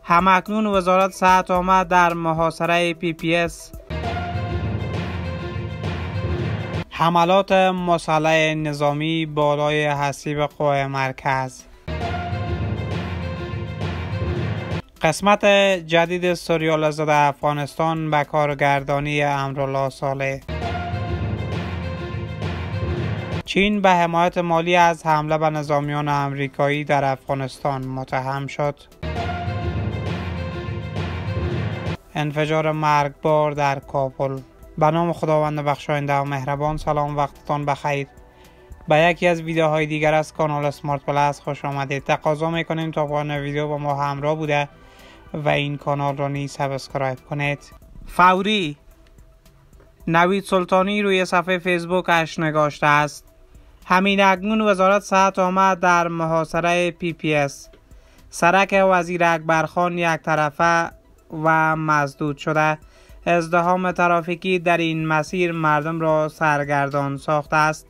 همکنون وزارت صحت آمد در محاصره PPS. حملات مسلح نظامی بالای حصیب قوای مرکز. قسمت جدید سریال ضد افغانستان به کارگردانی امرالله صالح. چین به حمایت مالی از حمله به نظامیان آمریکایی در افغانستان متهم شد. انفجار مرگبار در کابل. به نام خداوند بخشاینده و مهربان. سلام، وقتتان بخیر. به یکی از ویدیوهای دیگر از کانال اسمارت پلاس خوش آمدید. تقاضا میکنیم تا پایان ویدیو با ما همراه بوده و این کانال را نیز سابسکرایب کنید. فوری. نوید سلطانی روی صفحه فیسبوکش نگاشته است: همین اکنون وزارت صحت آمد در محاصره PPS. سرک وزیر اکبرخان یک طرفه و مسدود شده. ازدحام ترافیکی در این مسیر مردم را سرگردان ساخته است.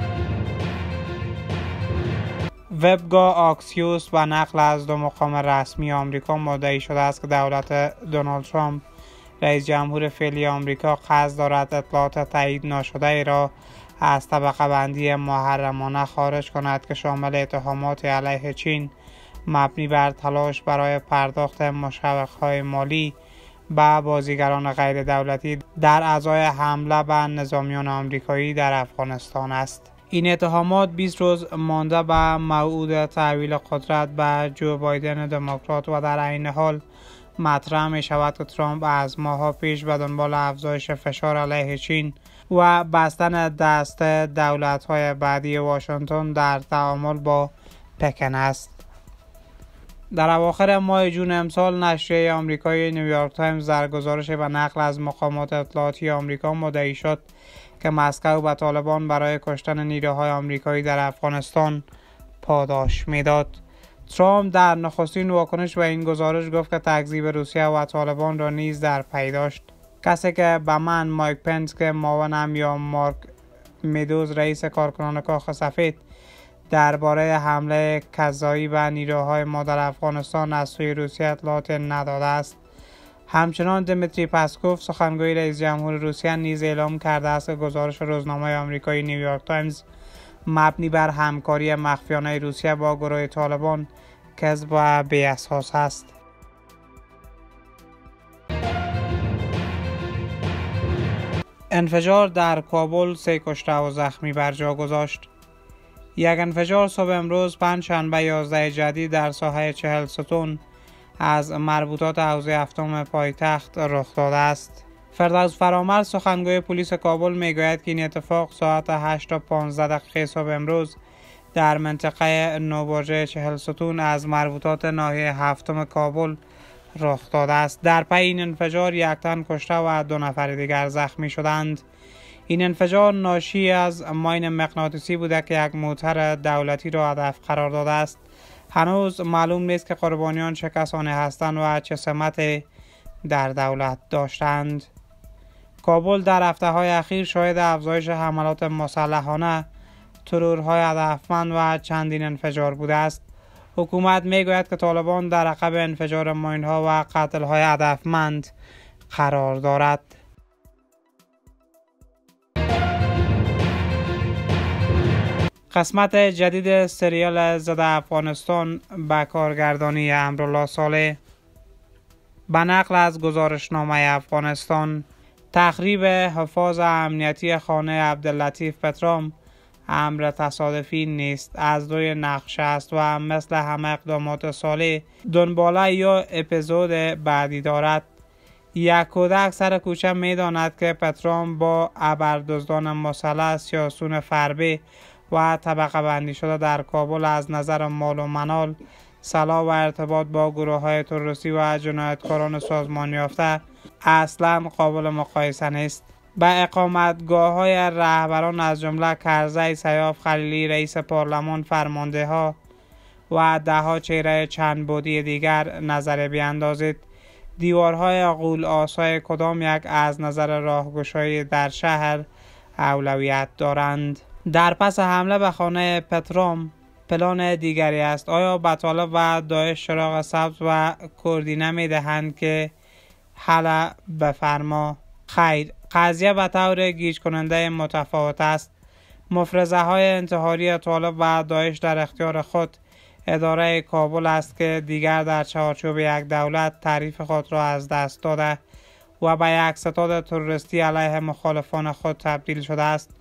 وبگاه آکسیوس و نقل از دو مقام رسمی آمریکا مدعی شده است که دولت دونالد ترامپ رئیس جمهور فعلی آمریکا قصد دارد اطلاعات تایید نشده ای را از طبقه بندی محرمانه خارج کند که شامل اتهامات علیه چین مبنی بر تلاش برای پرداخت مشوق‌های مالی به بازیگران غیر دولتی در ازای حمله به نظامیان آمریکایی در افغانستان است. این اتهامات 20 روز مانده به موعود تحویل قدرت به جو بایدن دموکرات و در عین حال مطرح می شود که ترامپ از ماه‌ها پیش به دنبال افزایش فشار علیه چین و بستن دست دولت‌های بعدی واشنگتن در تعامل با پکن است. در اواخر ماه جون امسال نشریه آمریکایی نیویورک تایمز در گزارش و نقل از مقامات اطلاعاتی آمریکا مدعی شد که مسکو به طالبان برای کشتن نیروهای آمریکایی در افغانستان پاداش میداد. ترامپ در نخستین واکنش به این گزارش گفت که تکذیب روسیه و طالبان را نیز در پی داشت. کسی که به من مایک پنس که معاونم یا مارک میدوز رئیس کارکنان کاخ سفید درباره حمله کذایی به نیروهای ما در افغانستان از سوی روسیه اطلاعات نداده است. همچنان دمیتری پسکوف سخنگوی رئیس جمهور روسیه نیز اعلام کرده است که گزارش روزنامه آمریکایی نیویورک تایمز مبنی بر همکاری مخفیانه روسیه با گروه طالبان کذب و بی اساس است. انفجار در کابل 3 کشته و زخمی بر جا گذاشت. یک انفجار صبح امروز پنجشنبه 11 جدید در ساحه 40 ستون از مربوطات حوزه هفتم پایتخت رخ داده است. فردوس فرامرز سخنگوی پلیس کابل میگوید که این اتفاق ساعت 8:15 صبح امروز در منطقه نوبرج 40 ستون از مربوطات ناحیه هفتم کابل رخ داده است. در پی این انفجار یک تن کشته و 2 نفر دیگر زخمی شدند. این انفجار ناشی از ماین مغناطیسی بوده که یک موتر دولتی را هدف قرار داده است. هنوز معلوم نیست که قربانیان چه کسانی هستند و چه سمت در دولت داشتند. کابل در هفته‌های اخیر شاهد افزایش حملات مسلحانه، ترورهای هدفمند و چندین انفجار بوده است. حکومت میگوید که طالبان در عقب انفجار ماین‌ها و قتل‌های هدفمند قرار دارد. قسمت جدید سریال ضد افغانستان به کارگردانی امرالله صالح. به نقل از گزارشنامه افغانستان، تخریب حفاظ امنیتی خانه عبداللطیف پترام امر تصادفی نیست، از روی نقشه است و مثل همه اقدامات صالح دنباله یا اپیزود بعدی دارد. یک کودک سر کوچه می داند که پترام با ابردزدان مسلح، سیاسون فربه و طبقه بندی شده در کابل از نظر مال و منال، سلاح و ارتباط با گروه های تروریستی و جنایتکاران سازمان یافته اصلا قابل مقایسه نیست. به اقامتگاه های رهبران از جمله کرزی، سیاف خلیلی، رئیس پارلمان، فرمانده ها و دهها چهره چند بعدی دیگر نظر بیاندازید. دیوارهای غول آسای کدام یک از نظر راهگشایی در شهر اولویت دارند؟ در پس حمله به خانه پترام پلان دیگری است. آیا به طالب و داعش چراغ سبز و کردی نمی دهند که حل بفرما؟ خیر، قضیه به طور گیج کننده متفاوت است. مفرزه های انتحاری طالب و داعش در اختیار خود اداره کابل است که دیگر در چارچوب یک دولت تعریف خود را از دست داده و به یک ستاد تروریستی علیه مخالفان خود تبدیل شده است.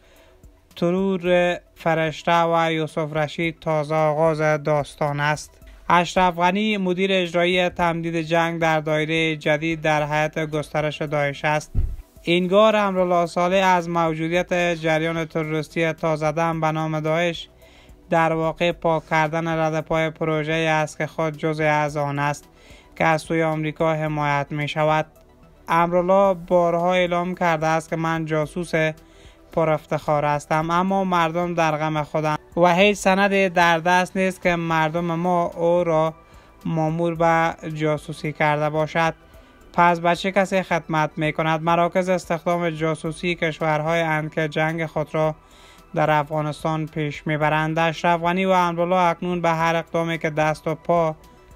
ترور فرشته و یوسف رشید تازه آغاز داستان است. اشرف غنی مدیر اجرایی تمدید جنگ در دایره جدید در هیئت گسترش داعش است. اینگار امرالله صالح از موجودیت جریان تروریستی تازه‌دم به نام داعش در واقع پاک کردن ردپای پروژه است که خود جزء از آن است که از سوی آمریکا حمایت می شود. امرالله بارها اعلام کرده است که من جاسوس پر افتخار هستم، اما مردم در غم خودند و هیچ سندی در دست نیست که مردم ما او را مامور به جاسوسی کرده باشد. پس به چه کسی خدمت می کند؟ مراکز استخدام جاسوسی کشورهای اند که جنگ خود را در افغانستان پیش میبرند. اشرف غنی و امرالله اکنون به هر اقدامی که دست و پا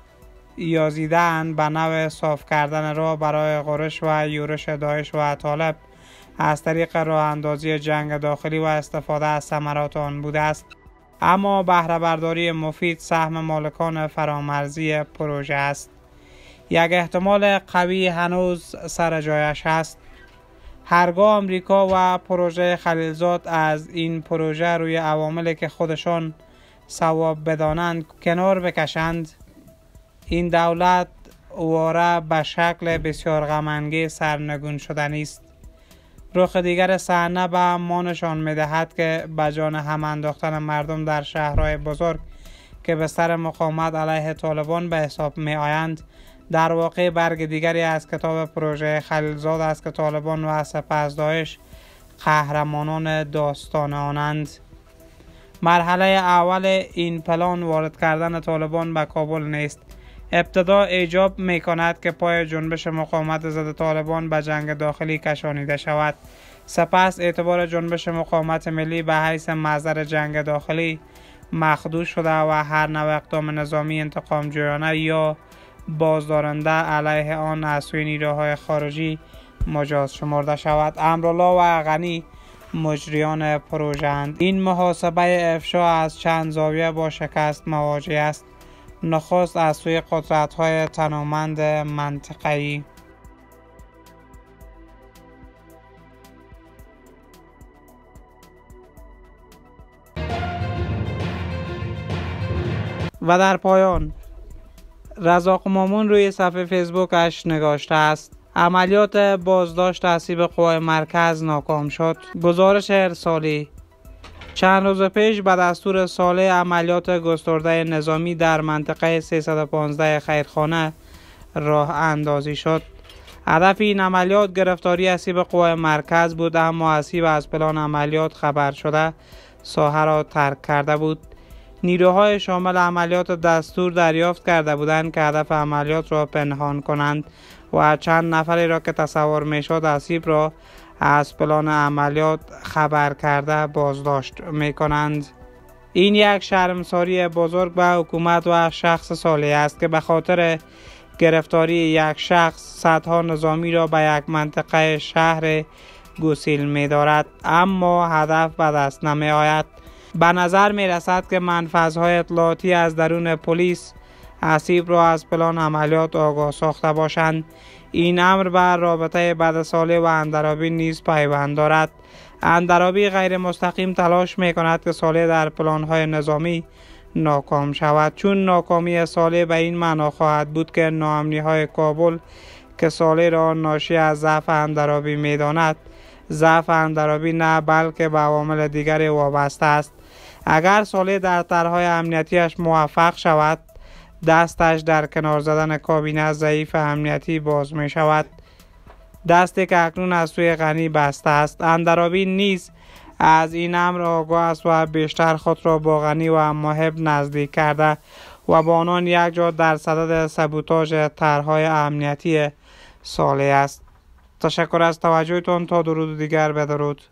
یازیده‌اند به نوع صاف کردن راه برای غرش و یورش داعش و طالب از طریق راه اندازی جنگ داخلی و استفاده از ثمرات آن بوده است. اما بهره برداری مفید سهم مالکان فرامرزی پروژه است. یک احتمال قوی هنوز سر جایش است. هرگاه آمریکا و پروژه خلیلزاد از این پروژه روی عواملی که خودشان صواب بدانند کنار بکشند، این دولت واره به شکل بسیار غم‌انگیز سرنگون شدنی است. رخ دیگر صحنه به ما نشان می‌دهد که به جان هم انداختن مردم در شهرهای بزرگ که به سر مقاومت علیه طالبان به حساب می‌آیند در واقع برگ دیگری از کتاب پروژه خلیلزاد است که طالبان و سپس داعش قهرمانان داستان آنند. مرحله اول این پلان وارد کردن طالبان به کابل نیست. ابتدا ایجاب می کند که پای جنبش مقاومت ضد طالبان به جنگ داخلی کشانیده شود. سپس اعتبار جنبش مقاومت ملی به حیث مصدر جنگ داخلی مخدوش شده و هر نوع اقدام نظامی انتقام جویانه یا بازدارنده علیه آن از سوی نیروهای خارجی مجاز شمرده شود. امرالله و غنی مجریان پروژه اند. این محاسبه افشا از چند زاویه با شکست مواجه است. نخست از سوی قدرت‌های تنومند منطقه‌ای و در پایان رزاق مامون روی صفحه فیسبوکش نگاشته است: عملیات بازداشت اسیب قوای مرکز ناکام شد. گزارش ارسالی: چند روز پیش به دستور صالح عملیات گسترده نظامی در منطقه 315 خیرخانه راه اندازی شد. هدف این عملیات گرفتاری اسیب قوای مرکز بود، اما اسیب از پلان عملیات خبر شده ساحه را ترک کرده بود. نیروهای شامل عملیات دستور دریافت کرده بودند که هدف عملیات را پنهان کنند و چند نفری را که تصور میشد اسیب را از پلان عملیات خبر کرده بازداشت می کنند. این یک شرمساری بزرگ به حکومت و شخص صالح است که به خاطر گرفتاری یک شخص صدها نظامی را به یک منطقه شهر گسیل می دارد، اما هدف به دست نمی آید. به نظر می رسد که منفذهای اطلاعاتی از درون پلیس اسیب را از پلان عملیات آگاه ساخته باشند. این امر بر رابطه بد صالح و اندرابی نیز پیوند دارد. اندرابی غیر مستقیم تلاش می کند که صالح در پلانهای نظامی ناکام شود، چون ناکامی صالح به این معنا خواهد بود که ناامنی های کابل که صالح را ناشی از ضعف اندرابی می داند، ضعف اندرابی نه بلکه به عوامل دیگری وابسته است. اگر صالح در طرحهای امنیتیش موفق شود، دستش در کنار زدن کابینه ضعیف امنیتی باز می شود، دستی که اکنون از سوی غنی بسته است. اندرابی نیز از این امر آگاه است و بیشتر خود را با غنی و محب نزدیک کرده و با آنان یک جا در صدد سبوتاژ طرحهای امنیتی صالح است. تشکر از توجهتان. تا درود دیگر بدرود.